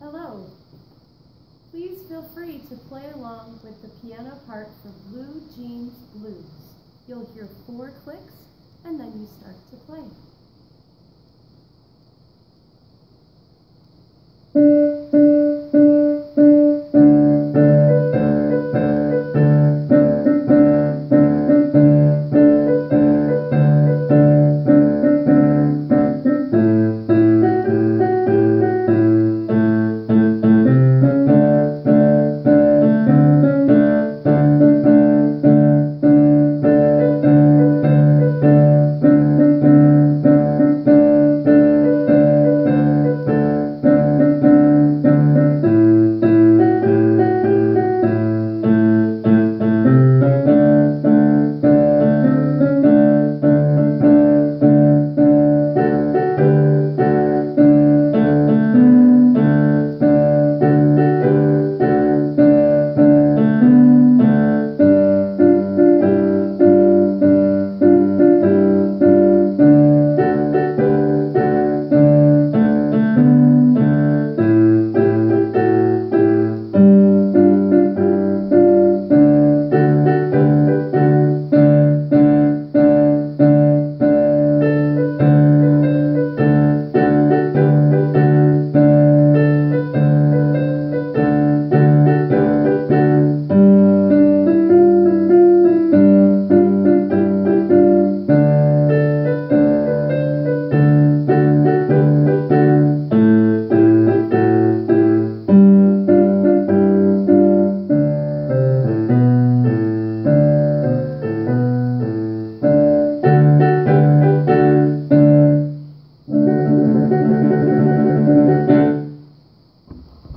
Hello. Please feel free to play along with the piano part for Blue Jeans Blues. You'll hear 4 clicks and then you start to play.